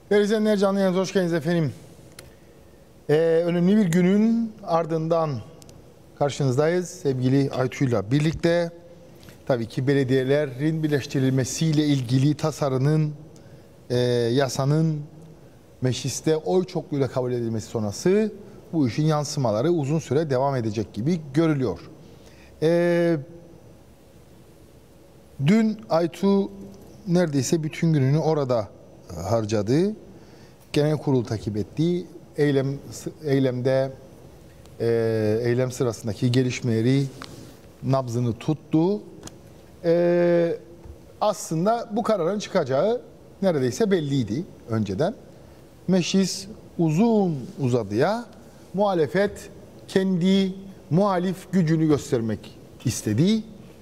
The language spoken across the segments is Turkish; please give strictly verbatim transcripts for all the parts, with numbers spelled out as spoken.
Değerli izleyenler, canlı yayınıza hoş geldiniz efendim. Ee, önemli bir günün ardından karşınızdayız. Sevgili Aytu'yla birlikte tabii ki belediyelerin birleştirilmesiyle ilgili tasarının, e, yasanın mecliste oy çokluğuyla kabul edilmesi sonrası bu işin yansımaları uzun süre devam edecek gibi görülüyor. Ee, dün Aytu neredeyse bütün gününü orada harcadı. Genel kurul takip etti. Eylem eylemde e, eylem sırasındaki gelişmeleri nabzını tuttu. E, aslında bu kararın çıkacağı neredeyse belliydi önceden. Meclis uzun uzadıya muhalefet kendi muhalif gücünü göstermek istedi.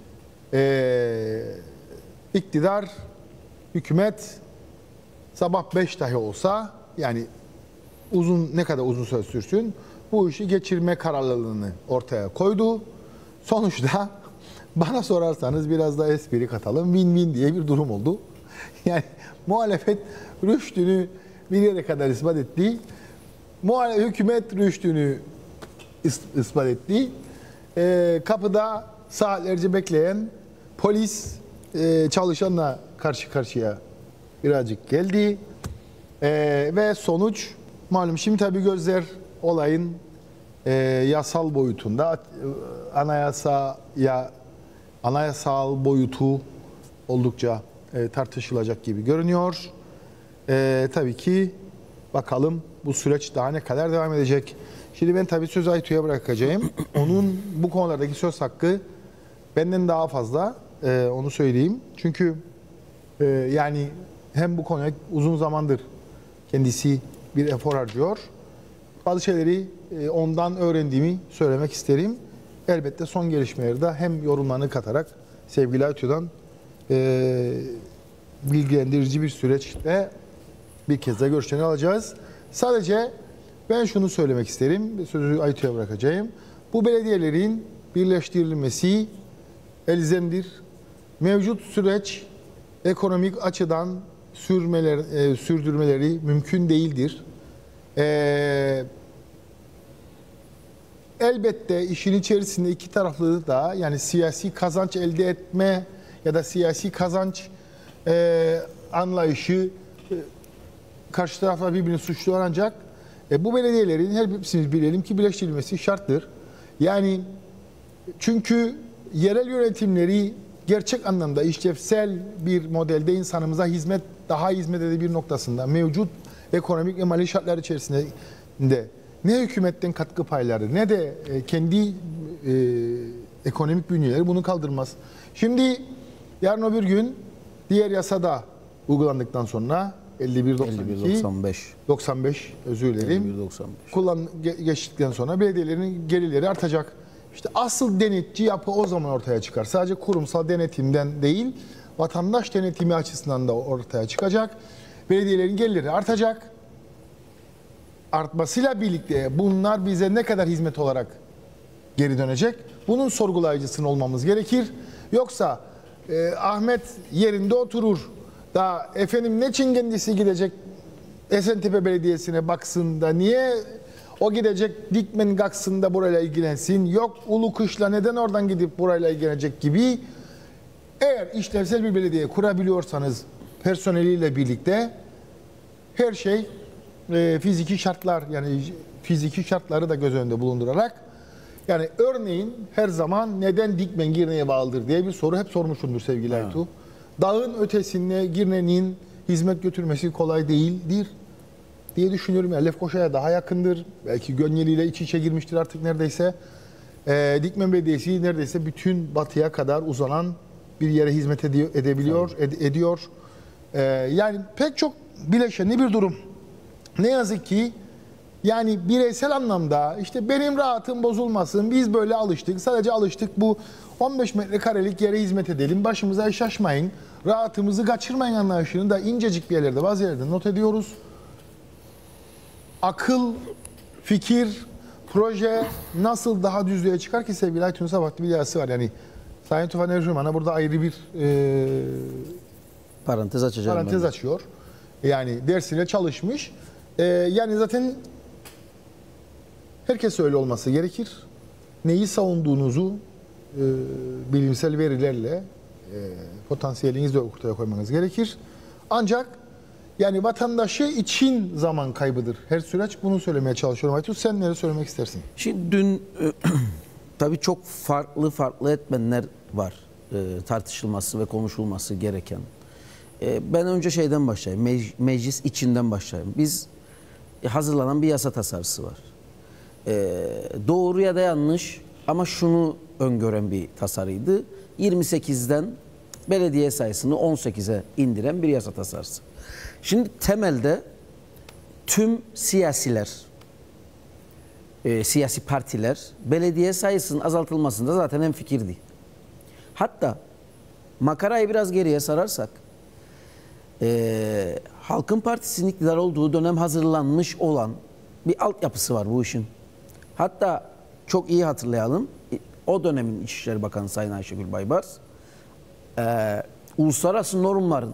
E, iktidar, hükümet sabah beş dahi olsa, yani uzun ne kadar uzun süre sürsün, bu işi geçirme kararlılığını ortaya koydu. Sonuçta bana sorarsanız biraz da espri katalım, win-win diye bir durum oldu. Yani muhalefet rüştünü bir yere kadar ispat etti. Muhalefet, hükümet rüştünü is ispat etti. Ee, kapıda saatlerce bekleyen polis e, çalışanla karşı karşıya birazcık geldi. Ee, ve sonuç malum. Şimdi tabii gözler olayın e, yasal boyutunda, anayasaya anayasal boyutu oldukça e, tartışılacak gibi görünüyor. E, tabii ki bakalım bu süreç daha ne kadar devam edecek. Şimdi ben tabii sözü Aytu'ya bırakacağım. Onun bu konulardaki söz hakkı benden daha fazla, e, onu söyleyeyim. Çünkü e, yani hem bu konuya uzun zamandır kendisi bir efor harcıyor. Bazı şeyleri e, ondan öğrendiğimi söylemek isterim. Elbette son gelişmeleri de hem yorumlarını katarak sevgili Aytu'dan e, bilgilendirici bir süreçte bir kez daha görüşlerini alacağız. Sadece ben şunu söylemek isterim, sözü Aytu'ya bırakacağım. Bu belediyelerin birleştirilmesi elzemdir. Mevcut süreç ekonomik açıdan sürmeler, e, sürdürmeleri mümkün değildir. E, elbette işin içerisinde iki taraflı da, yani siyasi kazanç elde etme ya da siyasi kazanç e, anlayışı e, karşı taraflar birbirini suçluyor, ancak e, bu belediyelerin her birisimiz bilelim ki birleştirilmesi şarttır. Yani çünkü yerel yönetimleri gerçek anlamda işlevsel bir modelde insanımıza hizmet, daha hizmet edebilir noktasında mevcut ekonomik ve mali şartlar içerisinde ne hükümetten katkı payları ne de kendi e, ekonomik bünyeleri bunu kaldırmaz. Şimdi yarın öbür gün diğer yasada uygulandıktan sonra elli bir doksan beş doksan beş özür dilerim kullan geçtikten sonra belediyelerin gelirleri artacak. İşte asıl denetçi yapı o zaman ortaya çıkar. Sadece kurumsal denetimden değil, vatandaş denetimi açısından da ortaya çıkacak. Belediyelerin gelirleri artacak. Artmasıyla birlikte bunlar bize ne kadar hizmet olarak geri dönecek? Bunun sorgulayıcısının olmamız gerekir. Yoksa e, Ahmet yerinde oturur da efendim ne için kendisi gidecek Esentepe Belediyesi'ne baksın da niye o gidecek Dikmen kalksın da burayla ilgilensin, yok Ulu Kışla neden oradan gidip burayla ilgilenecek gibi. Eğer işlevsel bir belediye kurabiliyorsanız personeliyle birlikte her şey e, fiziki şartlar, yani fiziki şartları da göz önünde bulundurarak, yani örneğin her zaman neden Dikmen Girne'ye bağlıdır diye bir soru hep sormuşumdur sevgili Aytu. Dağın ötesinde Girne'nin hizmet götürmesi kolay değildir diye düşünüyorum. Yani Lefkoşa'ya daha yakındır. Belki Gönyeli ile iç içe girmiştir artık neredeyse. E, Dikmen Belediyesi neredeyse bütün batıya kadar uzanan bir yere hizmet ediyor, edebiliyor, ed, ediyor. E, yani pek çok bileşenli bir durum. Ne yazık ki yani bireysel anlamda işte benim rahatım bozulmasın, biz böyle alıştık, sadece alıştık bu on beş metrekarelik yere hizmet edelim, başımıza iş açmayın, rahatımızı kaçırmayın anlayışını da incecik bir yerlerde, bazı yerlerde not ediyoruz. Akıl, fikir, proje nasıl daha düzlüğe çıkar ki sevgili Aytun Sabahatli bir yazısı var. Yani Sayın Tufan Ercüman'a burada ayrı bir e, parantez açacağım. Parantez açıyor. Yani dersine çalışmış. Ee, yani zaten herkes öyle olması gerekir. Neyi savunduğunuzu e, bilimsel verilerle e, potansiyelinizle ortaya koymanız gerekir. Ancak yani vatandaşı için zaman kaybıdır her süreç. Bunu söylemeye çalışıyorum. Aytun, sen neler söylemek istersin? Şimdi dün e, tabii çok farklı farklı etmenler var e, tartışılması ve konuşulması gereken. E, ben önce şeyden başlayayım, mec meclis içinden başlayayım. Biz e, hazırlanan bir yasa tasarısı var. E, doğru ya da yanlış ama şunu öngören bir tasarıydı. yirmi sekizden belediye sayısını on sekize indiren bir yasa tasarısı. Şimdi temelde tüm siyasiler, e, siyasi partiler belediye sayısının azaltılmasında zaten hemfikirdi. Hatta makarayı biraz geriye sararsak, e, Halkın Partisi'nin iktidar olduğu dönem hazırlanmış olan bir altyapısı var bu işin. Hatta çok iyi hatırlayalım, o dönemin İçişleri Bakanı Sayın Ayşegül Baybars, e, uluslararası normların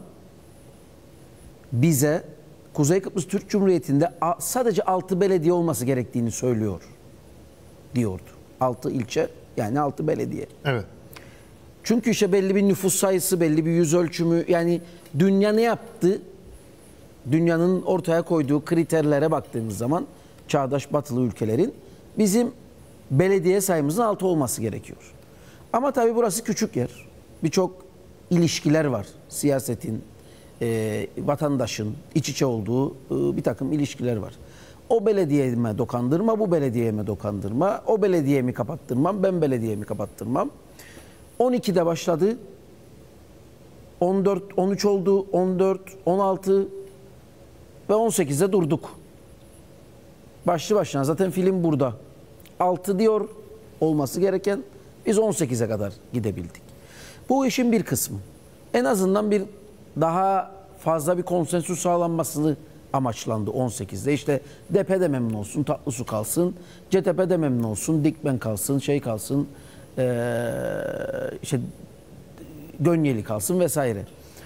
bize Kuzey Kıbrıs Türk Cumhuriyeti'nde sadece altı belediye olması gerektiğini söylüyor diyordu. altı ilçe, yani altı belediye. Evet. Çünkü işte belli bir nüfus sayısı, belli bir yüz ölçümü, yani dünya ne yaptı? Dünyanın ortaya koyduğu kriterlere baktığımız zaman çağdaş batılı ülkelerin bizim belediye sayımızın altı olması gerekiyor. Ama tabii burası küçük yer. Birçok ilişkiler var. Siyasetin, e, vatandaşın iç içe olduğu e, bir takım ilişkiler var. O belediyeme dokandırma, bu belediyeme dokandırma, o belediyemi kapattırmam, ben belediyemi kapattırmam. on ikide başladı, on dört, on üç oldu, on dört, on altı ve on sekizde durduk. Başlı başına zaten film burada. altı diyor olması gereken, biz on sekize kadar gidebildik. Bu işin bir kısmı. En azından bir daha fazla bir konsensüs sağlanmasını amaçlandı on sekizde. İşte D P de memnun olsun, Tatlısu kalsın, C T P de memnun olsun, Dikmen kalsın, şey kalsın, ee, işte Gönyeli kalsın vesaire.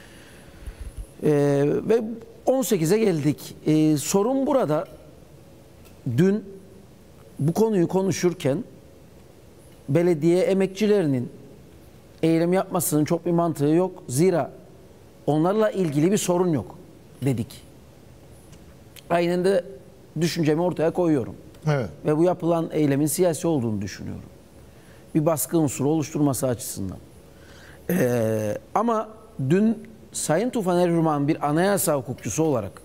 Ee, ve on sekize geldik. Ee, sorun burada, dün bu konuyu konuşurken belediye emekçilerinin eylem yapmasının çok bir mantığı yok. Zira onlarla ilgili bir sorun yok dedik. Aynen de düşüncemi ortaya koyuyorum. Evet. Ve bu yapılan eylemin siyasi olduğunu düşünüyorum. Bir baskı unsuru oluşturması açısından. Ee, ama dün Sayın Tufan Erhürman bir anayasa hukukçusu olarak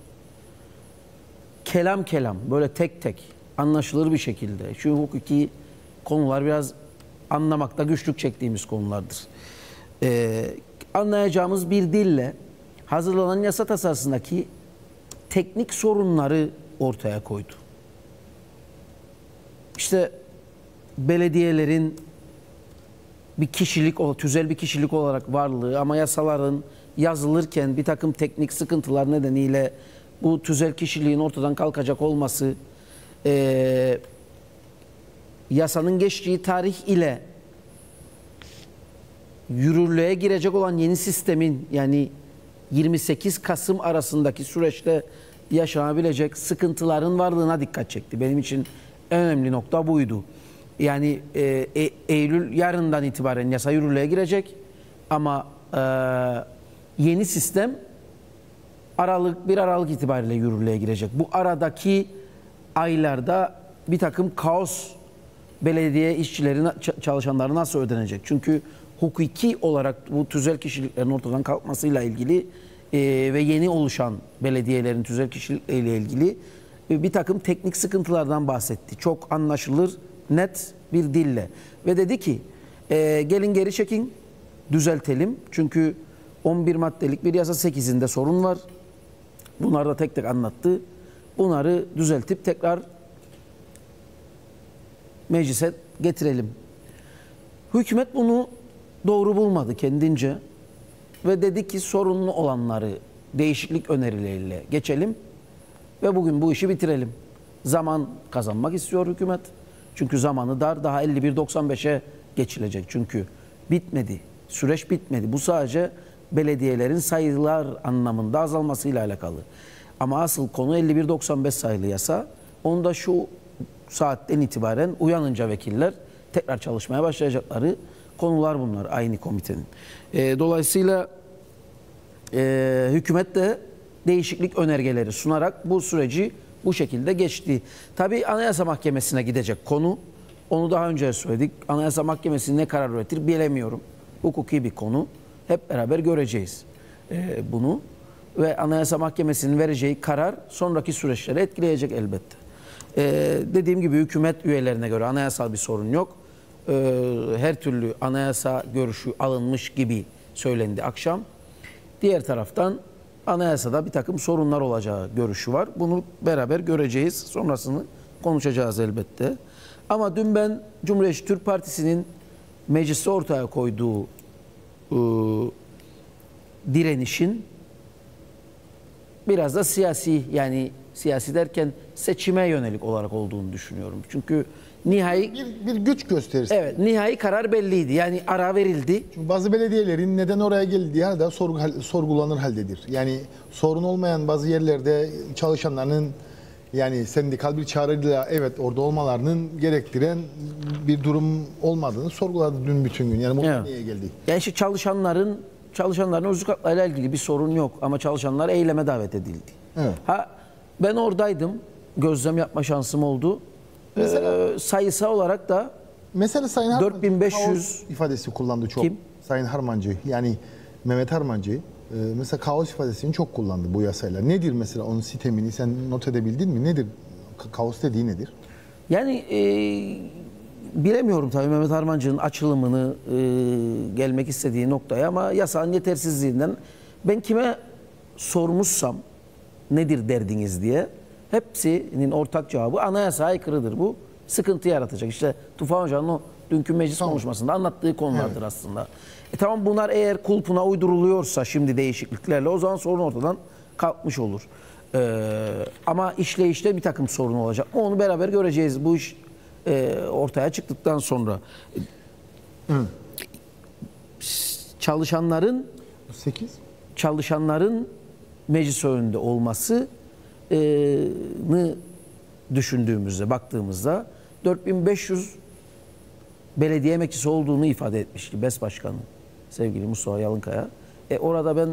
kelam kelam, böyle tek tek anlaşılır bir şekilde, şu hukuki konular biraz anlamakta güçlük çektiğimiz konulardır. Ee, anlayacağımız bir dille hazırlanan yasa tasarısındaki teknik sorunları ortaya koydu. İşte belediyelerin bir kişilik, tüzel bir kişilik olarak varlığı ama yasaların yazılırken bir takım teknik sıkıntılar nedeniyle bu tüzel kişiliğin ortadan kalkacak olması, e, yasanın geçtiği tarih ile yürürlüğe girecek olan yeni sistemin, yani yirmi sekiz Kasım arasındaki süreçte yaşanabilecek sıkıntıların varlığına dikkat çekti. Benim için en önemli nokta buydu. Yani e, e, Eylül yarından itibaren yasa yürürlüğe girecek ama e, yeni sistem Aralık bir Aralık itibariyle yürürlüğe girecek. Bu aradaki aylarda bir takım kaos belediye işçileri, çalışanları nasıl ödenecek? Çünkü hukuki olarak bu tüzel kişiliklerin ortadan kalkmasıyla ilgili e, ve yeni oluşan belediyelerin tüzel kişilikleriyle ilgili e, bir takım teknik sıkıntılardan bahsetti. Çok anlaşılır, net bir dille. Ve dedi ki e, gelin geri çekin, düzeltelim. Çünkü on bir maddelik bir yasa, sekizinde sorun var. Bunları da tek tek anlattı. Bunları düzeltip tekrar meclise getirelim. Hükümet bunu doğru bulmadı kendince ve dedi ki sorunlu olanları değişiklik önerileriyle geçelim ve bugün bu işi bitirelim. Zaman kazanmak istiyor hükümet. Çünkü zamanı dar, daha elli bir doksan beşe geçilecek. Çünkü bitmedi, süreç bitmedi. Bu sadece belediyelerin sayılar anlamında azalmasıyla alakalı. Ama asıl konu elli bir doksan beş sayılı yasa. Onu da şu saatten itibaren uyanınca vekiller tekrar çalışmaya başlayacakları konular bunlar aynı komitenin. E, dolayısıyla e, hükümet de değişiklik önergeleri sunarak bu süreci bu şekilde geçti. Tabii Anayasa Mahkemesi'ne gidecek konu. Onu daha önce söyledik. Anayasa Mahkemesi ne karar üretir bilemiyorum. Hukuki bir konu. Hep beraber göreceğiz e, bunu. Ve Anayasa Mahkemesi'nin vereceği karar sonraki süreçleri etkileyecek elbette. E, dediğim gibi hükümet üyelerine göre anayasal bir sorun yok. E, her türlü anayasa görüşü alınmış gibi söylendi akşam. Diğer taraftan anayasada bir takım sorunlar olacağı görüşü var. Bunu beraber göreceğiz. Sonrasını konuşacağız elbette. Ama dün ben Cumhuriyetçi Türk Partisi'nin mecliste ortaya koyduğu e, direnişin biraz da siyasi, yani siyasi derken seçime yönelik olarak olduğunu düşünüyorum. Çünkü nihai Bir, bir güç gösterisi. evet nihai karar belliydi. Yani ara verildi. Çünkü bazı belediyelerin neden oraya geldiği hala sorgu, sorgulanır haldedir. Yani sorun olmayan bazı yerlerde çalışanların yani sendikal bir çağrıyla evet orada olmalarının gerektiren bir durum olmadığını sorguladı dün bütün gün. Yani bu Evet. niye geldi? Yani işte çalışanların çalışanların özlük haklarıyla ilgili bir sorun yok ama çalışanlar eyleme davet edildi. Evet. Ha ben oradaydım. Gözlem yapma şansım oldu. Mesela- Ee, sayısal olarak da Mesela Sayın Harmancı dört bin beş yüz kaos ifadesi kullandı çok. Kim? Sayın Harmancı yani Mehmet Harmancı e, mesela kaos ifadesini çok kullandı bu yasayla. Nedir mesela onun sistemini sen not edebildin mi? Nedir? Ka- Kaos dediği nedir? yani e, bilemiyorum tabii Mehmet Harmancı'nın açılımını e, gelmek istediği noktaya ama yasanın yetersizliğinden ben kime sormuşsam nedir derdiniz diye hepsinin ortak cevabı anayasaya aykırıdır bu. Sıkıntı yaratacak. İşte Tufan Hoca'nın o dünkü meclis Tamam. konuşmasında anlattığı konulardır Evet. aslında. E tamam bunlar eğer kulpuna uyduruluyorsa şimdi değişikliklerle o zaman sorun ortadan kalkmış olur. Ee, ama işleyişte bir takım sorun olacak. Onu beraber göreceğiz. Bu iş e, ortaya çıktıktan sonra. Hı. Çalışanların sekiz. çalışanların meclis önünde olmasını düşündüğümüzde, baktığımızda dört bin beş yüz belediye emekçisi olduğunu ifade etmişti BES Başkanı sevgili Mustafa Yalınkaya. E orada ben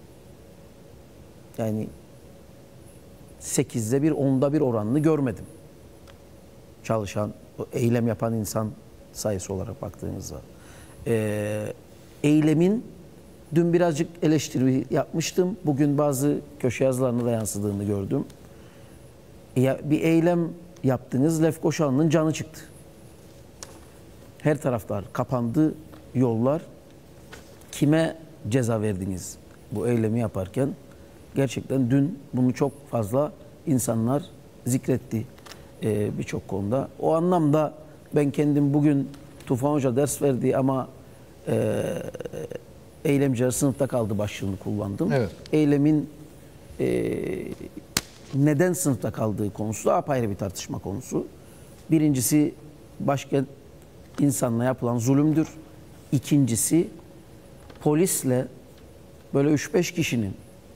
yani sekizde bir, onda bir oranını görmedim. Çalışan, eylem yapan insan sayısı olarak baktığımızda. E, eylemin dün birazcık eleştiri yapmıştım. Bugün bazı köşe yazılarına da yansıdığını gördüm. Ya bir eylem yaptınız, Lefkoşanlı'nın canı çıktı. Her taraflar kapandı, yollar. Kime ceza verdiniz bu eylemi yaparken? Gerçekten dün bunu çok fazla insanlar zikretti e, birçok konuda. O anlamda ben kendim bugün Tufan Hoca ders verdi ama e, eylemciler sınıfta kaldı başlığını kullandım. Evet. Eylemin e, neden sınıfta kaldığı konusu da apayrı bir tartışma konusu. Birincisi başkent insanla yapılan zulümdür. İkincisi polisle böyle üç beş kişinin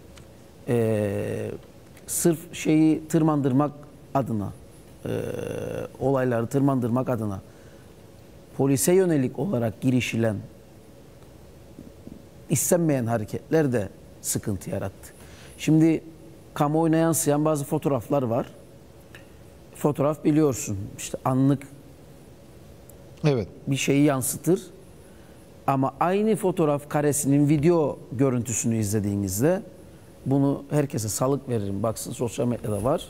e, sırf şeyi tırmandırmak adına e, olayları tırmandırmak adına polise yönelik olarak girişilen istenmeyen hareketler de sıkıntı yarattı. Şimdi kamuoyuna yansıyan bazı fotoğraflar var. Fotoğraf biliyorsun işte anlık Evet. bir şeyi yansıtır. Ama aynı fotoğraf karesinin video görüntüsünü izlediğinizde bunu herkese salık veririm. Baksın sosyal medyada var.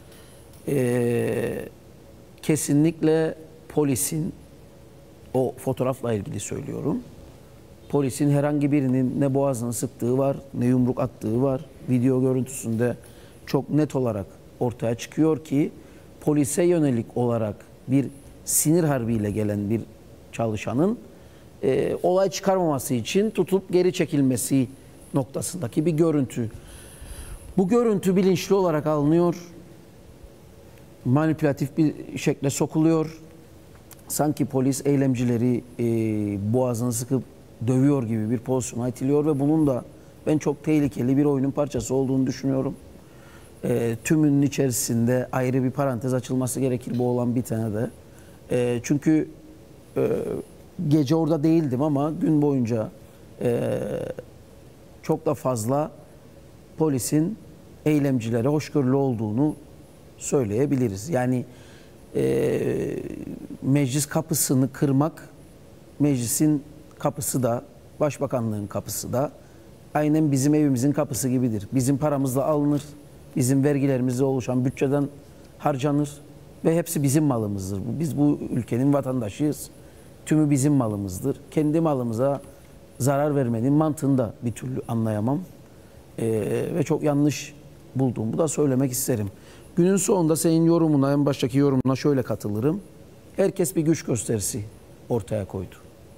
Ee, kesinlikle polisin o fotoğrafla ilgili söylüyorum. Polisin herhangi birinin ne boğazını sıktığı var, ne yumruk attığı var. Video görüntüsünde çok net olarak ortaya çıkıyor ki polise yönelik olarak bir sinir harbiyle gelen bir çalışanın e, olay çıkarmaması için tutup geri çekilmesi noktasındaki bir görüntü. Bu görüntü bilinçli olarak alınıyor, manipülatif bir şekle sokuluyor. Sanki polis eylemcileri e, boğazını sıkıp dövüyor gibi bir pozisyona itiliyor ve bunun da ben çok tehlikeli bir oyunun parçası olduğunu düşünüyorum. E, tümünün içerisinde ayrı bir parantez açılması gerekir bu olan bir tane de. E, çünkü e, gece orada değildim ama gün boyunca e, çok da fazla polisin eylemcilere hoşgörülü olduğunu söyleyebiliriz. Yani e, meclis kapısını kırmak, meclisin kapısı da, başbakanlığın kapısı da aynen bizim evimizin kapısı gibidir. Bizim paramızla alınır, bizim vergilerimizle oluşan bütçeden harcanır ve hepsi bizim malımızdır. Biz bu ülkenin vatandaşıyız. Tümü bizim malımızdır. Kendi malımıza zarar vermenin mantığını da bir türlü anlayamam. Ee, ve çok yanlış bulduğumu da söylemek isterim. Günün sonunda senin yorumuna, en baştaki yorumuna şöyle katılırım. Herkes bir güç gösterisi ortaya koydu.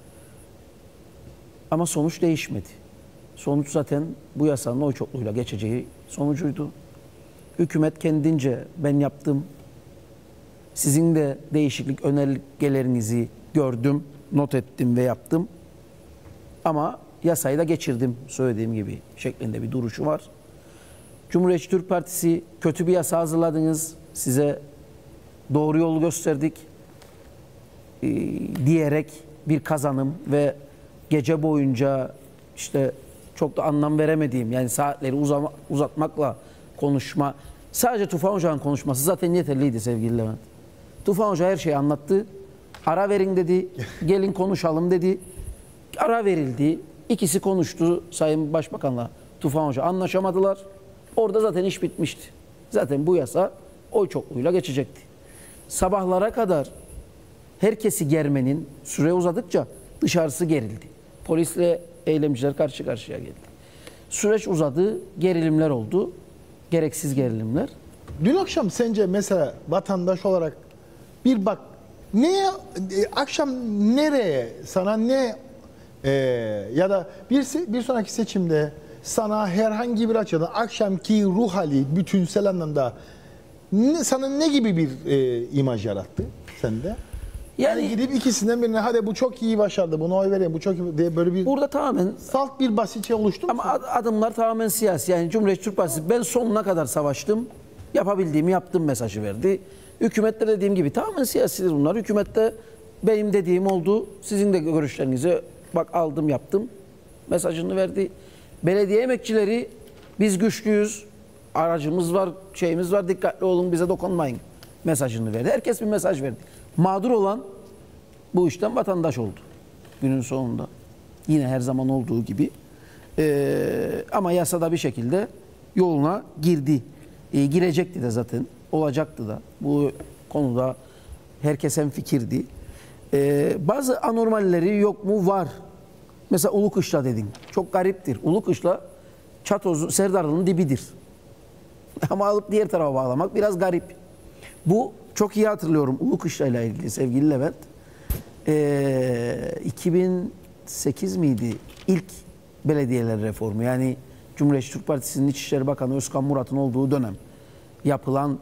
Ama sonuç değişmedi. Sonuç zaten bu yasanın oy çokluğuyla geçeceği sonucuydu. Hükümet kendince ben yaptım, sizin de değişiklik önergelerinizi gördüm, not ettim ve yaptım. Ama yasayı da geçirdim söylediğim gibi şeklinde bir duruşu var. Cumhuriyetçi Türk Partisi kötü bir yasa hazırladınız, size doğru yolu gösterdik e, diyerek bir kazanım ve gece boyunca işte çok da anlam veremediğim, yani saatleri uzama, uzatmakla konuşma, sadece Tufan Hoca'nın konuşması zaten yeterliydi sevgili Levent. Tufan Hoca her şeyi anlattı. Ara verin dedi, gelin konuşalım dedi. Ara verildi. İkisi konuştu Sayın Başbakan'la Tufan Hoca. Anlaşamadılar. Orada zaten iş bitmişti. Zaten bu yasa oy çokluğuyla geçecekti. Sabahlara kadar herkesi germenin süre uzadıkça dışarısı gerildi. Polisle eylemciler karşı karşıya geldi. Süreç uzadı, gerilimler oldu. Gereksiz gerilimler. Dün akşam sence mesela vatandaş olarak bir bak neye, e, akşam nereye, sana ne e, ya da bir se- bir sonraki seçimde sana herhangi bir açıdan akşamki ruh hali bütünsel anlamda ne, sana ne gibi bir e, imaj yarattı sende? Yani, yani gidip ikisinden birine hadi bu çok iyi başardı, buna oy vereyim, bu çok iyi diye böyle bir burada tamamen salt bir basitçe oluştu mu? ama ad- adımlar tamamen siyasi. Yani Cumhuriyetçi Türk Partisi ben sonuna kadar savaştım, yapabildiğimi yaptım mesajı verdi. Hükümette dediğim gibi tamamen siyasidir bunlar. Hükümette benim dediğim oldu, sizin de görüşlerinizi bak aldım yaptım mesajını verdi. Belediye emekçileri biz güçlüyüz, aracımız var, şeyimiz var, dikkatli olun, bize dokunmayın mesajını verdi. Herkes bir mesaj verdi. Mağdur olan bu işten vatandaş oldu günün sonunda. Yine her zaman olduğu gibi. Ee, ama yasada bir şekilde yoluna girdi. Ee, girecekti de zaten. Olacaktı da. Bu konuda herkes hemfikirdi. Ee, bazı anormalleri yok mu? Var. Mesela Ulukışla dedin. Çok gariptir. Ulukışla Çatoz, Serdarlı'nın dibidir. Ama alıp diğer tarafa bağlamak biraz garip. Bu çok iyi hatırlıyorum Ulukışla ile ilgili sevgili Levent. Ee, iki bin sekiz miydi ilk belediyeler reformu? Yani Cumhuriyetçi Türk Partisi'nin İçişleri Bakanı Özkan Murat'ın olduğu dönem yapılan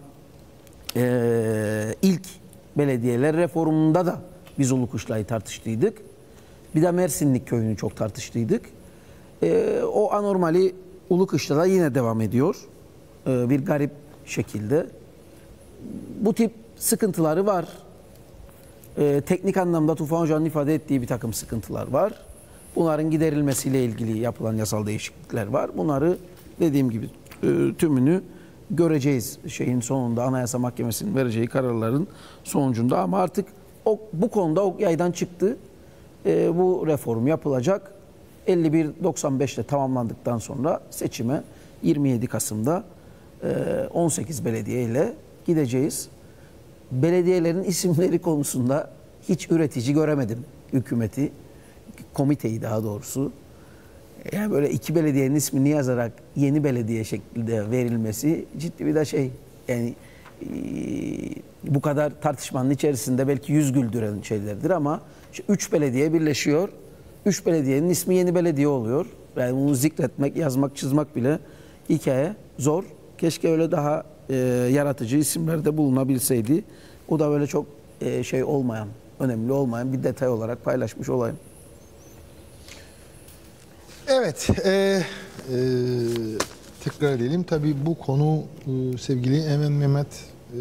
e, ilk belediyeler reformunda da biz Ulukışla'yı tartıştıydık. Bir de Mersinlik köyünü çok tartıştıydık. E, o anormali Ulukışla'da yine devam ediyor. E, bir garip şekilde. Bu tip sıkıntıları var. Ee, teknik anlamda Tufan Hoca'nın ifade ettiği bir takım sıkıntılar var. Bunların giderilmesiyle ilgili yapılan yasal değişiklikler var. Bunları dediğim gibi e, tümünü göreceğiz şeyin sonunda, Anayasa Mahkemesi'nin vereceği kararların sonucunda. Ama artık o, bu konuda ok yaydan çıktı. E, bu reform yapılacak. elli bir doksan beşte tamamlandıktan sonra seçime yirmi yedi Kasım'da e, on sekiz belediye ile gideceğiz. Belediyelerin isimleri konusunda hiç üretici göremedim hükümeti, komiteyi daha doğrusu. Yani böyle iki belediyenin ismini yazarak yeni belediye şeklinde verilmesi ciddi bir de şey, yani e, bu kadar tartışmanın içerisinde belki yüz güldüren şeylerdir ama işte üç belediye birleşiyor. Üç belediyenin ismi yeni belediye oluyor. Yani bunu zikretmek, yazmak, çizmek bile hikaye zor. Keşke öyle daha e, yaratıcı isimlerde bulunabilseydi. O da böyle çok e, şey olmayan, önemli olmayan bir detay olarak paylaşmış olayım. Evet. E, e, tekrar edelim. Tabii bu konu e, sevgili Emen Mehmet e,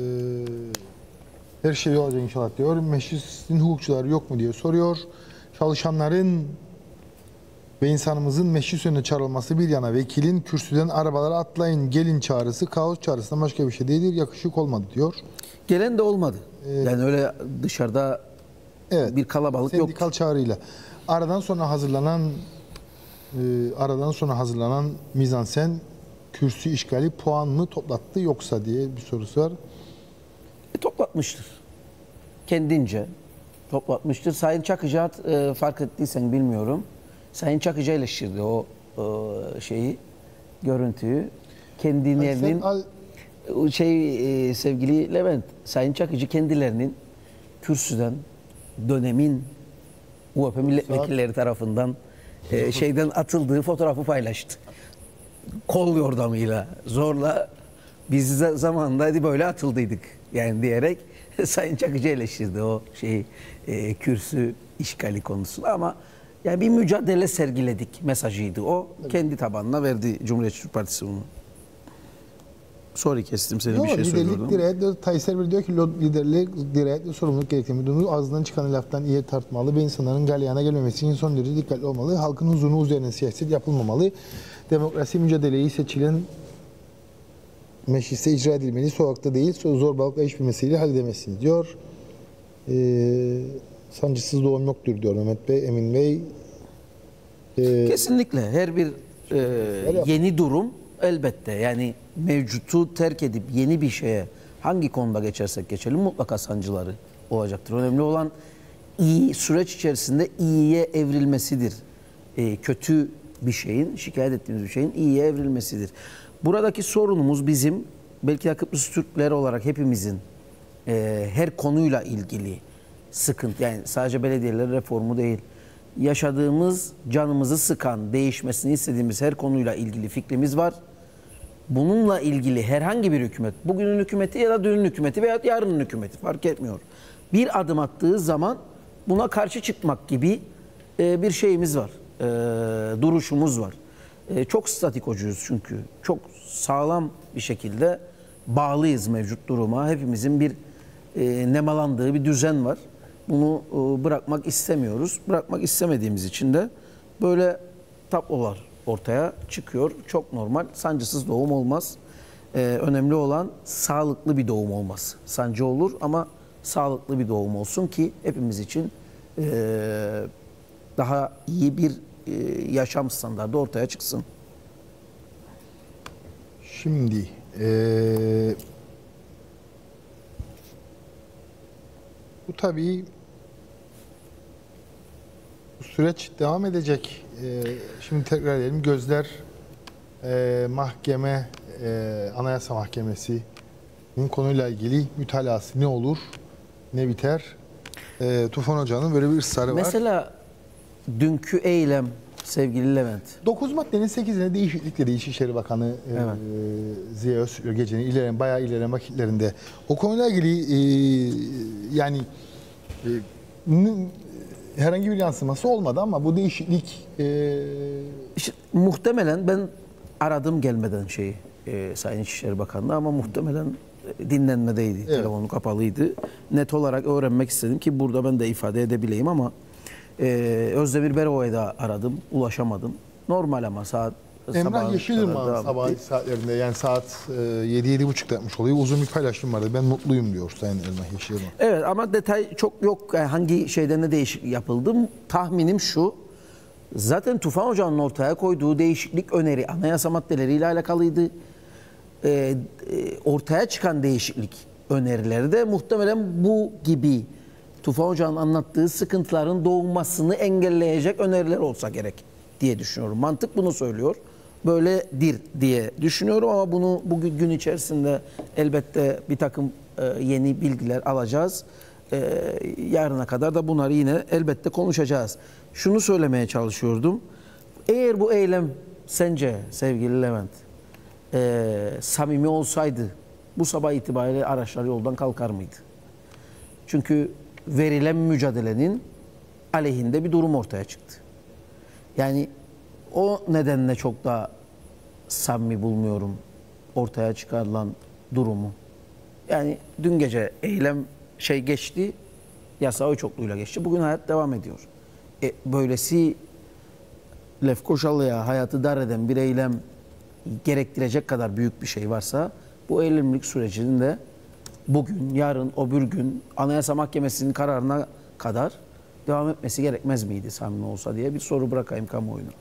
her şey olacak inşallah diyor. Meclisin hukukçuları yok mu diye soruyor. Çalışanların ve insanımızın meclis önüne çağrılması bir yana, vekilin kürsüden arabalara atlayın gelin çağrısı kaos çağrısından başka bir şey değildir. Yakışık olmadı diyor. Gelen de olmadı. Yani öyle dışarıda Evet. bir kalabalık yok. Sendikal çağrıyla. Aradan sonra hazırlanan e, aradan sonra hazırlanan mizansen kürsü işgali puan mı toplattı yoksa diye bir sorusu var. E, toplatmıştır. Kendince toplatmıştır. Sayın Çakıcı e, fark ettiysen bilmiyorum. Sayın Çakıcı eleştirdi o e, şeyi, görüntüyü. Kendilerinin Al, şey e, sevgili Levent, Sayın Çakıcı kendilerinin kürsüden dönemin U H P milletvekilleri tarafından e, şeyden atıldığı fotoğrafı paylaştı. Kol yordamıyla, zorla biz de zamanında hadi böyle atıldıydık yani diyerek Sayın Çakıcı eleştirdi o şeyi e, kürsü işgali konusunu ama yani bir mücadele sergiledik mesajıydı o. Evet. Kendi tabanına verdi Cumhuriyetçi Türk Partisi bunu. Sorry kestim seni Yok, bir şey liderlik söylüyordum. direkt, Tayyip Erdoğan diyor ki liderlik direkt sorumluluk gerektiğini ağzından çıkan laftan iyi tartmalı ve insanların galyana gelmemesi için son derece dikkatli olmalı. Halkın huzurunu üzerine siyaset yapılmamalı. Demokrasi mücadeleyi seçilen mecliste icra edilmeli. Sokakta değil, zorbalıkla hiçbir meseleyi halledemezsiniz diyor. Ee, sancısız doğum yoktur diyor Mehmet Bey, Emin Bey. Ee, Kesinlikle her bir e, yeni durum elbette yani mevcutu terk edip yeni bir şeye hangi konuda geçersek geçelim mutlaka sancıları olacaktır. Önemli olan iyi süreç içerisinde iyiye evrilmesidir. E, kötü bir şeyin, şikayet ettiğimiz bir şeyin iyiye evrilmesidir. Buradaki sorunumuz bizim belki de Kıbrıs Türkleri olarak hepimizin e, her konuyla ilgili sıkıntı yani sadece belediyeler reformu değil. Yaşadığımız, canımızı sıkan, değişmesini istediğimiz her konuyla ilgili fikrimiz var. Bununla ilgili herhangi bir hükümet, bugünün hükümeti ya da dünün hükümeti veya yarının hükümeti fark etmiyor. Bir adım attığı zaman buna karşı çıkmak gibi e, bir şeyimiz var, e, duruşumuz var. E, çok statikocuyuz çünkü, çok sağlam bir şekilde bağlıyız mevcut duruma. Hepimizin bir e, nemalandığı bir düzen var. Bunu e, bırakmak istemiyoruz. Bırakmak istemediğimiz için de böyle tablolar ortaya çıkıyor. Çok normal. Sancısız doğum olmaz. Ee, önemli olan sağlıklı bir doğum olması. Sancı olur ama sağlıklı bir doğum olsun ki hepimiz için e, daha iyi bir e, yaşam standardı ortaya çıksın. Şimdi e, bu tabii bu süreç devam edecek. E, şimdi tekrar edelim. Gözler e, mahkeme, e, Anayasa Mahkemesi'nin konuyla ilgili mütalası ne olur, ne biter? E, Tufan Hoca'nın böyle bir ısrarı var. Mesela dünkü eylem sevgili Levent. dokuz maddenin sekizine değişiklik dedi İçişleri Bakanı e, Evet. Ziya Öztürk gecenin ilerleyen, bayağı ilerleyen vakitlerinde. O konuyla ilgili e, yani e, n- herhangi bir yansıması olmadı ama bu değişiklik e, İşte, muhtemelen ben aradım gelmeden şeyi e, Sayın İçişleri Bakanı'na ama muhtemelen e, dinlenmedeydi. Evet. Telefonu kapalıydı. Net olarak öğrenmek istedim ki burada ben de ifade edebileyim ama e, Özdemir Beroğlu'ya da aradım. Ulaşamadım. Normal ama saat Emrah sabahın Yeşilırmak'ın kadar sabah devam etti. saatlerinde yani saat e, yedi yedi buçukta yapmış oluyor. Uzun bir paylaşım vardı. Ben mutluyum diyor Sayın Emrah Yeşilırmak. Evet ama detay çok yok. Yani hangi şeyde ne değişiklik yapıldı? Tahminim şu. Zaten Tufan Hoca'nın ortaya koyduğu değişiklik öneri anayasa maddeleriyle alakalıydı. Ee, e, ortaya çıkan değişiklik önerileri de muhtemelen bu gibi Tufan Hoca'nın anlattığı sıkıntıların doğmasını engelleyecek öneriler olsa gerek diye düşünüyorum. Mantık bunu söylüyor. Böyledir diye düşünüyorum ama bunu bugün gün içerisinde elbette bir takım e, yeni bilgiler alacağız. E, yarına kadar da bunları yine elbette konuşacağız. Şunu söylemeye çalışıyordum. Eğer bu eylem sence sevgili Levent e, samimi olsaydı bu sabah itibariyle araçlar yoldan kalkar mıydı? Çünkü verilen mücadelenin aleyhinde bir durum ortaya çıktı. Yani o nedenle çok da samimi bulmuyorum ortaya çıkarılan durumu. Yani dün gece eylem şey geçti, yasa oy çokluğuyla geçti. Bugün hayat devam ediyor. E, böylesi Lefkoşalı'ya hayatı dar eden bir eylem gerektirecek kadar büyük bir şey varsa bu eylemlilik sürecinin de bugün, yarın, öbür gün Anayasa Mahkemesi'nin kararına kadar devam etmesi gerekmez miydi samimi olsa diye bir soru bırakayım kamuoyuna.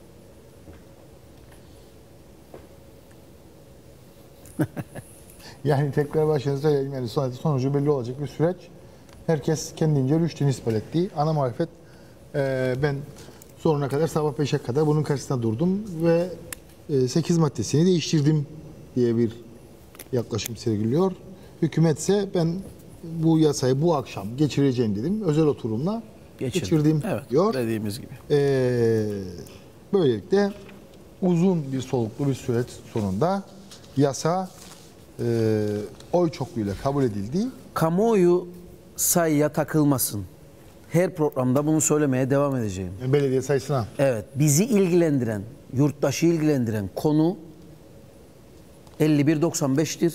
Yani tekrar başına söyleyeyim, yani sonucu, sonucu belli olacak bir süreç. Herkes kendince rüştünü ispat etti. Ana muhalefet e, ben sonuna kadar sabah beşe kadar bunun karşısında durdum ve e, sekiz maddesini değiştirdim diye bir yaklaşım sergiliyor. Hükümetse ben bu yasayı bu akşam geçireceğim dedim. Özel oturumla Geçirdim. geçirdim Evet, diyor. dediğimiz gibi. E, böylelikle uzun bir soluklu bir süreç sonunda yasa e, oy çokluğuyla kabul edildi. Kamuoyu sayıya takılmasın. Her programda bunu söylemeye devam edeceğim. Yani belediye sayısına. Evet, bizi ilgilendiren, yurttaşı ilgilendiren konu elli bir doksan beş'tir.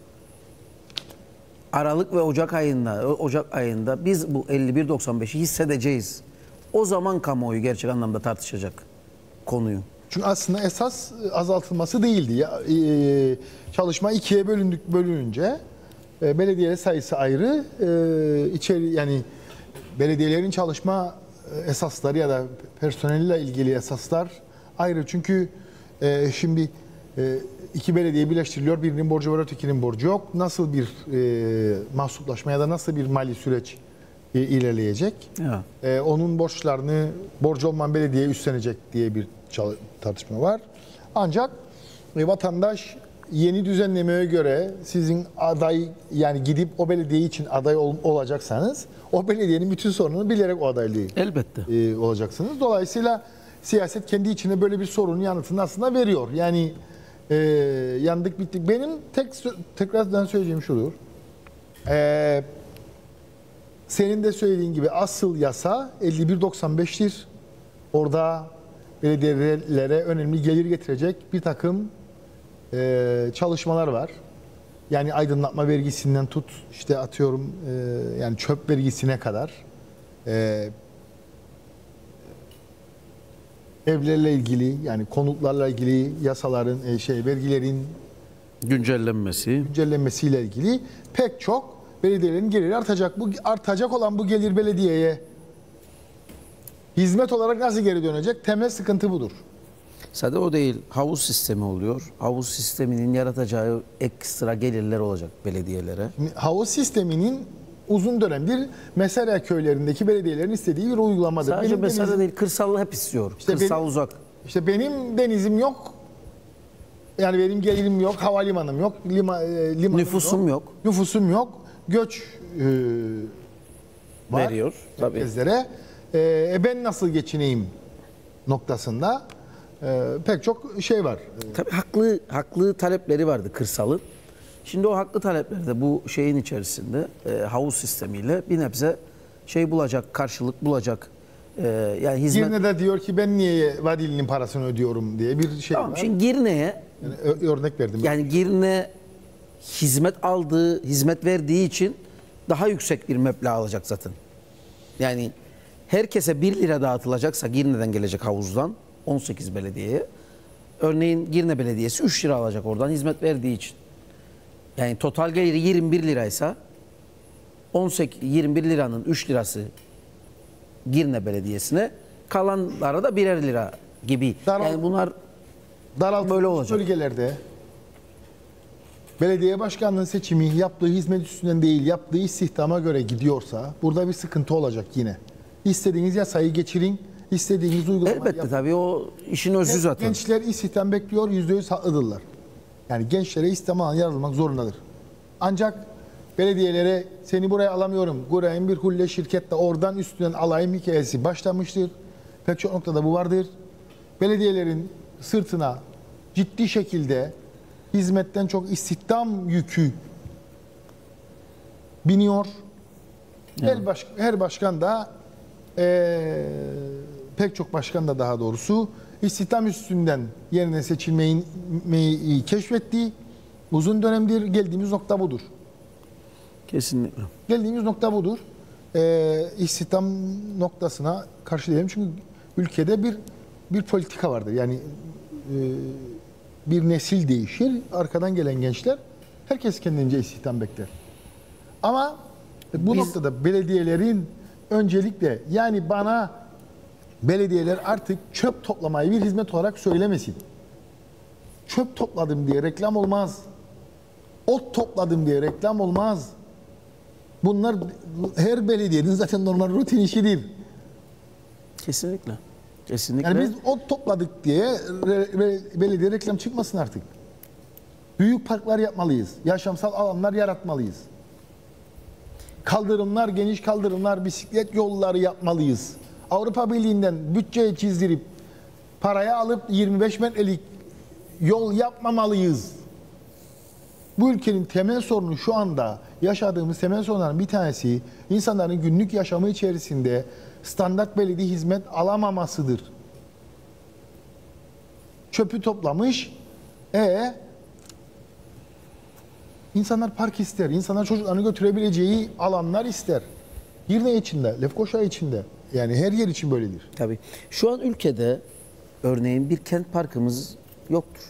Aralık ve Ocak ayında, Ocak ayında biz bu elli bir doksan beş'i hissedeceğiz. O zaman kamuoyu gerçek anlamda tartışacak konuyu. Çünkü aslında esas azaltılması değildi. Ya, e, çalışma ikiye bölündük bölününce e, belediye sayısı ayrı, e, içeri yani belediyelerin çalışma esasları ya da personeliyle ilgili esaslar ayrı. Çünkü e, şimdi e, iki belediye birleştiriliyor, birinin borcu var, ötekinin borcu yok. Nasıl bir e, mahsuplaşma ya da nasıl bir mali süreç e, ilerleyecek? Evet. E, onun borçlarını borcu olmayan belediye üstlenecek diye bir tartışma var. Ancak e, vatandaş yeni düzenlemeye göre sizin aday, yani gidip o belediye için aday ol, olacaksanız o belediyenin bütün sorununu bilerek o adaylığı Elbette. e, olacaksınız. Dolayısıyla siyaset kendi içine böyle bir sorunun yanıtını aslında veriyor. Yani e, yandık bittik. Benim tek tekrardan söyleyeceğim şudur. E, senin de söylediğin gibi asıl yasa elli bir doksan beş'tir. Orada belediyelere önemli gelir getirecek bir takım e, çalışmalar var. Yani aydınlatma vergisinden tut, işte atıyorum e, yani çöp vergisine kadar, e, evlerle ilgili, yani konutlarla ilgili yasaların, e, şey vergilerin Güncellenmesi. güncellenmesiyle ilgili pek çok belediyelerin geliri artacak. Bu artacak olan bu gelir belediyeye hizmet olarak nasıl geri dönecek? Temel sıkıntı budur. Sadece o değil, havuz sistemi oluyor. Havuz sisteminin yaratacağı ekstra gelirler olacak belediyelere. Şimdi havuz sisteminin uzun dönemdir Mesela köylerindeki belediyelerin istediği bir uygulamadır. Sadece Benim mesela denizim, değil, kırsallı hep istiyor. İşte Kırsal benim- uzak. işte benim denizim yok. Yani benim gelirim yok, havalimanım yok, lima, e, limanım Nüfusum yok. Nüfusum yok. Göç e, var Veriyor, tabii. merkezlere. E, e, ben nasıl geçineyim noktasında e, pek çok şey var. Tabii haklı haklı talepleri vardı kırsalın. Şimdi o haklı talepler de bu şeyin içerisinde e, havuz sistemiyle bir nebze şey bulacak, karşılık bulacak. E, yani hizmet. Girne'de diyor ki ben niye Vadili'nin parasını ödüyorum diye bir şey Tamam, var. şimdi Girne'ye Yani ö- örnek verdim. yani Girne hizmet aldığı, hizmet verdiği için daha yüksek bir meblağ alacak zaten. Yani herkese bir lira dağıtılacaksa Girne'den gelecek havuzdan on sekiz belediyeye. Örneğin Girne Belediyesi üç lira alacak oradan hizmet verdiği için. Yani total geliri yirmi bir liraysa on sekiz yirmi bir liranın üç lirası Girne Belediyesi'ne, kalanlara da birer lira gibi. Daral- Yani bunlar Daraltılmış böyle olacak. bölgelerde belediye başkanlığının seçimi yaptığı hizmet üstünden değil, yaptığı istihdama göre gidiyorsa burada bir sıkıntı olacak yine. İstediğiniz yasayı geçirin, istediğiniz uygulamayı elbette yapın. tabii o işin özü zaten. Gençler istihdam bekliyor, yüzde yüz haklıdırlar. Yani gençlere istihdam alanı yaratılmak zorundadır. Ancak belediyelere seni buraya alamıyorum, buraya bir hulle şirketle oradan üstünden alayım hikayesi başlamıştır. Pek çok noktada bu vardır. Belediyelerin sırtına ciddi şekilde hizmetten çok istihdam yükü biniyor. Her, baş, her başkan da eee, pek çok başkan da daha doğrusu istihdam üstünden yerine seçilmeyi meyi keşfettiği uzun dönemdir. Geldiğimiz nokta budur. Kesinlikle. Geldiğimiz nokta budur. Ee, istihdam noktasına karşı diyelim çünkü ülkede bir bir politika vardır. Yani e, bir nesil değişir. Arkadan gelen gençler herkes kendince istihdam bekler. Ama bu Biz- noktada belediyelerin öncelikle yani bana belediyeler artık çöp toplamayı bir hizmet olarak söylemesin. Çöp topladım diye reklam olmaz. Ot topladım diye reklam olmaz. Bunlar her belediyenin zaten normal rutin işidir. Kesinlikle. Kesinlikle. Yani biz ot topladık diye re, re- belediye reklam çıkmasın artık. Büyük parklar yapmalıyız. Yaşamsal alanlar yaratmalıyız. Kaldırımlar, geniş kaldırımlar, bisiklet yolları yapmalıyız. Avrupa Birliği'nden bütçeyi çizdirip paraya alıp yirmi beş metrelik yol yapmamalıyız. Bu ülkenin temel sorunu şu anda yaşadığımız temel sorunların bir tanesi insanların günlük yaşamı içerisinde standart belediye hizmet alamamasıdır. Çöpü toplamış, e insanlar park ister, insanlar çocuklarını götürebileceği alanlar ister. Girne içinde, Lefkoşa içinde, yani her yer için böyledir. Tabii. Şu an ülkede örneğin bir kent parkımız yoktur.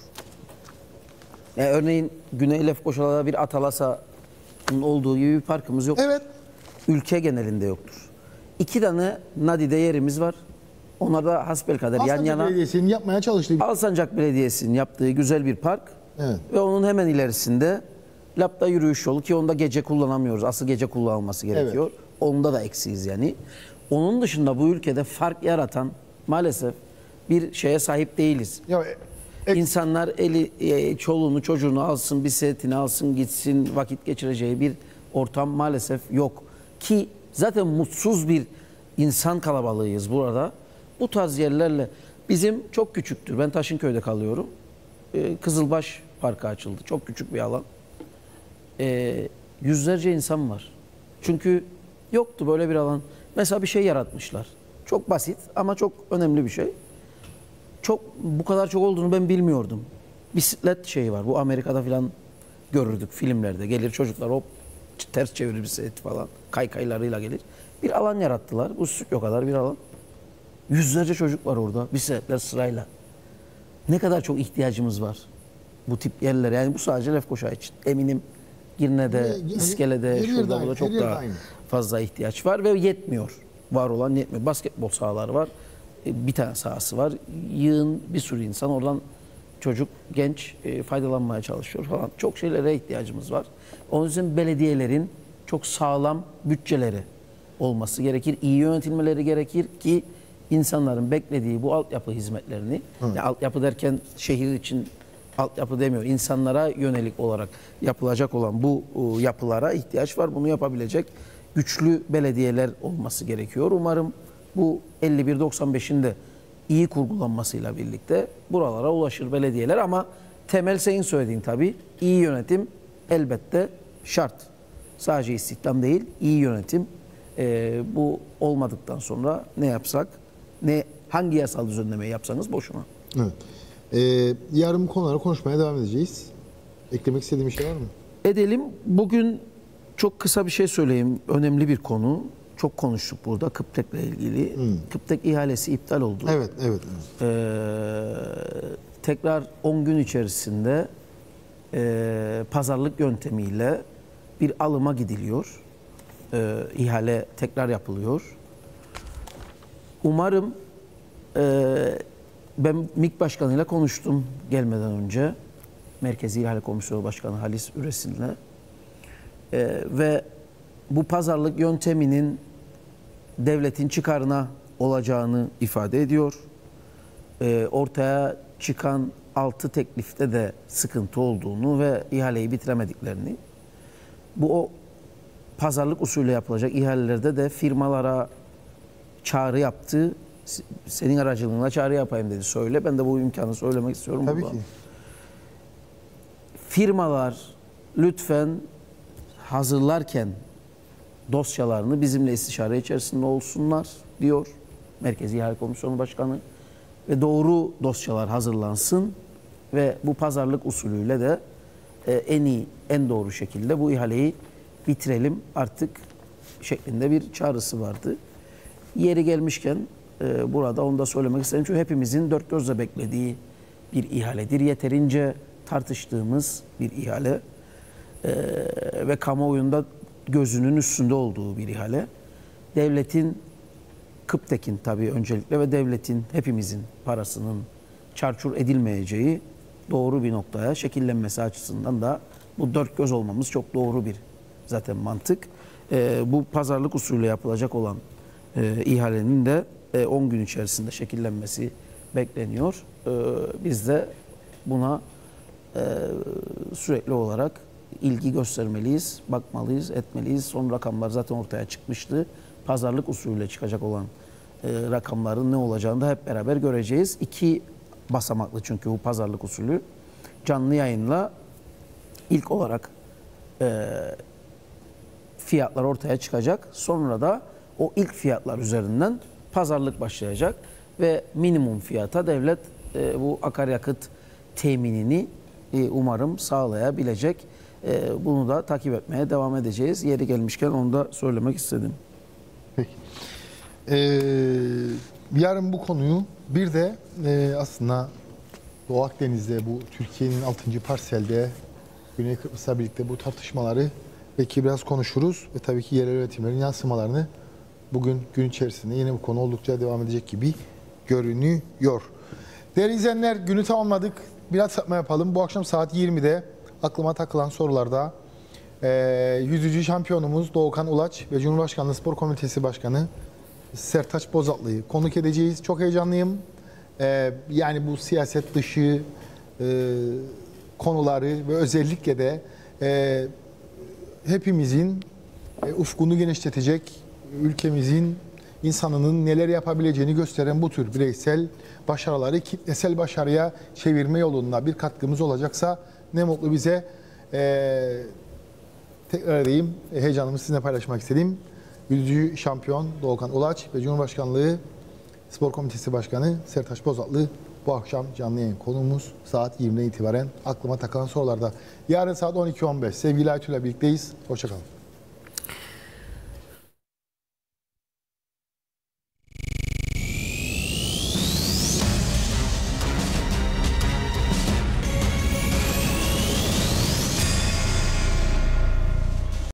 Yani örneğin Güney Lefkoşa'da bir Atalasa'nın olduğu gibi bir parkımız yok. Evet. Ülke genelinde yoktur. İki tane nadide yerimiz var. Onlar da hasbelkader yan Alsancak yana. Belediyesi'nin yapmaya çalıştığı bir... Alsancak Belediyesi'nin yaptığı güzel bir park. Evet. Ve onun hemen ilerisinde Lapta yürüyüş yolu ki onda gece kullanamıyoruz. Asıl gece kullanılması gerekiyor. Onda da eksiyiz yani. Onun dışında bu ülkede fark yaratan maalesef bir şeye sahip değiliz. Ya, e- İnsanlar eli e, çoluğunu çocuğunu alsın, bisikletini alsın, gitsin, vakit geçireceği bir ortam maalesef yok. Ki zaten mutsuz bir insan kalabalığıyız burada. Bu tarz yerlerle bizim çok küçüktür. Ben Taşınköy'de kalıyorum. Ee, Kızılbaş Parkı açıldı. Çok küçük bir alan. Ee, yüzlerce insan var. Çünkü yoktu böyle bir alan. Mesela bir şey yaratmışlar. Çok basit ama çok önemli bir şey. Çok bu kadar çok olduğunu ben bilmiyordum. Bisiklet şeyi var. Bu Amerika'da falan görürdük filmlerde. Gelir çocuklar hop ters çevirir bisikleti falan. Kaykaylarıyla gelir. Bir alan yarattılar. Bu o kadar bir alan. Yüzlerce çocuk var orada. Bisikletler sırayla. Ne kadar çok ihtiyacımız var bu tip yerlere. Yani bu sadece Lefkoşa için. Eminim Girne'de, Yani İskele'de, her yerde şurada aynı, burada her çok yerde daha aynı. fazla ihtiyaç var ve yetmiyor. Var olan yetmiyor. Basketbol sahaları var. E, Bir tane sahası var. Yığın bir sürü insan oradan çocuk, genç e, faydalanmaya çalışıyor falan. Çok şeylere ihtiyacımız var. Onun için belediyelerin çok sağlam bütçeleri olması gerekir. İyi yönetilmeleri gerekir ki insanların beklediği bu altyapı hizmetlerini, yani altyapı derken şehir için altyapı demiyor. İnsanlara yönelik olarak yapılacak olan bu e, yapılara ihtiyaç var. Bunu yapabilecek güçlü belediyeler olması gerekiyor. Umarım bu elli bir doksan beşin de iyi kurgulanmasıyla birlikte buralara ulaşır belediyeler ama temel senin söylediğin tabii iyi yönetim elbette şart. Sadece istihdam değil, iyi yönetim. Ee, bu olmadıktan sonra ne yapsak, ne hangi yasal düzenlemeyi yapsanız boşuna. Evet. Ee, yarın bu konuları konuşmaya devam edeceğiz. Eklemek istediğim bir şey var mı? Edelim. Bugün çok kısa bir şey söyleyeyim. Önemli bir konu. Çok konuştuk burada Kıptek'le ilgili. Hmm. Kıptek ihalesi iptal oldu. Evet, evet. evet. Ee, tekrar on gün içerisinde e, pazarlık yöntemiyle bir alıma gidiliyor. Ee, ihale tekrar yapılıyor. Umarım e, ben MİK Başkanı'yla konuştum gelmeden önce. Merkezi İhale Komisyonu Başkanı Halis Üresin'le. Ee, ve bu pazarlık yönteminin devletin çıkarına olacağını ifade ediyor. Ee, ortaya çıkan altı teklifte de sıkıntı olduğunu ve ihaleyi bitiremediklerini, bu o pazarlık usulü yapılacak ihalelerde de firmalara çağrı yaptı. Senin aracılığınla çağrı yapayım dedi. Söyle. Ben de bu imkanı söylemek istiyorum. Tabii burada. ki. Firmalar lütfen hazırlarken dosyalarını bizimle istişare içerisinde olsunlar diyor Merkezi İhale Komisyonu Başkanı. ve doğru dosyalar hazırlansın ve bu pazarlık usulüyle de e, en iyi, en doğru şekilde bu ihaleyi bitirelim artık şeklinde bir çağrısı vardı. Yeri gelmişken e, burada onu da söylemek istedim. Çünkü hepimizin dört gözle beklediği bir ihaledir. Yeterince tartıştığımız bir ihale e, ve kamuoyunda gözünün üstünde olduğu bir ihale. Devletin, Kıptek'in tabii öncelikle ve devletin hepimizin parasının çarçur edilmeyeceği doğru bir noktaya şekillenmesi açısından da bu dört göz olmamız çok doğru bir zaten mantık. E, bu pazarlık usulü yapılacak olan e, ihalenin de e, on gün içerisinde şekillenmesi bekleniyor. E, biz de buna e, sürekli olarak ilgi göstermeliyiz, bakmalıyız, etmeliyiz. Son rakamlar zaten ortaya çıkmıştı. Pazarlık usulüyle çıkacak olan e, rakamların ne olacağını da hep beraber göreceğiz. İki basamaklı çünkü bu pazarlık usulü. Canlı yayınla ilk olarak e, fiyatlar ortaya çıkacak. Sonra da o ilk fiyatlar üzerinden pazarlık başlayacak ve minimum fiyata devlet e, bu akaryakıt teminini e, umarım sağlayabilecek. E, bunu da takip etmeye devam edeceğiz. Yeri gelmişken onu da söylemek istedim. Peki. Ee, yarın bu konuyu bir de e, aslında Doğu Akdeniz'de bu Türkiye'nin altıncı parselde Güney Kıbrıs'la birlikte bu tartışmaları belki biraz konuşuruz ve tabii ki yerel yönetimlerin yansımalarını bugün gün içerisinde yine bu konu oldukça devam edecek gibi görünüyor. Değerli izleyenler, günü tamamladık. Biraz sapma yapalım. Bu akşam saat yirmide aklıma takılan sorularda e, yüzücü şampiyonumuz Doğukan Ulaç ve Cumhurbaşkanlığı Spor Komitesi Başkanı Sertaç Bozatlı'yı konuk edeceğiz. Çok heyecanlıyım. E, yani bu siyaset dışı e, konuları ve özellikle de e, hepimizin e, ufkunu genişletecek, ülkemizin insanının neler yapabileceğini gösteren bu tür bireysel başarıları kitlesel başarıya çevirme yolunda bir katkımız olacaksa ne mutlu bize. Ee, tekrar edeyim, heyecanımı sizinle paylaşmak istedim. Yüzücü şampiyon Doğukan Ulaç ve Cumhurbaşkanlığı Spor Komitesi Başkanı Sertaç Bozatlı bu akşam canlı yayın konuğumuz. Saat yirmiden itibaren aklıma takılan sorularda. Yarın saat on iki on beş sevgili Aytül'le birlikteyiz. Hoşçakalın.